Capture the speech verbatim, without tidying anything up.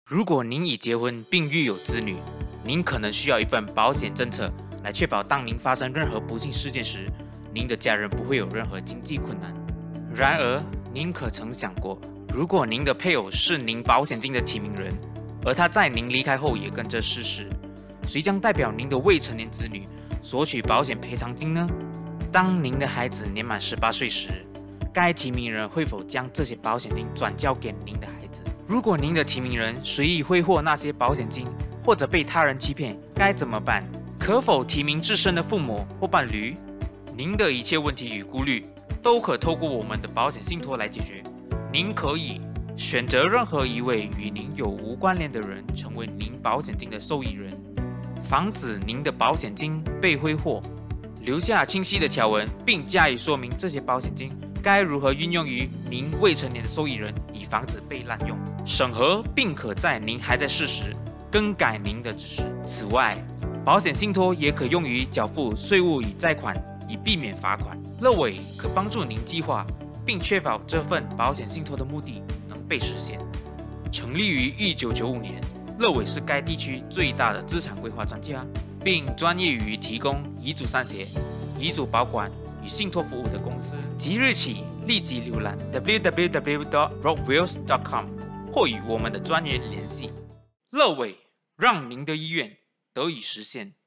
如果您已结婚并育有子女，您可能需要一份保险政策来确保当您发生任何不幸事件时，您的家人不会有任何经济困难。然而，您可曾想过，如果您的配偶是您保险金的提名人，而他在您离开后也跟着逝世，谁将代表您的未成年子女索取保险赔偿金呢？当您的孩子年满十八岁时，该提名人会否将这些保险金转交给您的孩子？如果您的提名人随意挥霍那些保险金，或者被他人欺骗，该怎么办？可否提名自身的父母或伴侣？您的一切问题与顾虑都可透过我们的保险信托来解决。您可以选择任何一位与您有无关联的人成为您保险金的受益人，防止您的保险金被挥霍。留下清晰的条文，并加以说明这些保险金该如何运用于您未成年的受益人，以防止被滥用。审核并可在您还在世时更改您的指示。此外，保险信托也可用于缴付税务与债款，以避免罚款。乐伟可帮助您计划并确保这份保险信托的目的能被实现。成立于一九九五年，乐伟是该地区最大的资产规划专家，并专业于提供遗嘱删写、遗嘱保管与信托服务的公司。即日起立即浏览 w w w dot rockville dot com 或与我们的专员联系。乐伟，让您的意愿得以实现。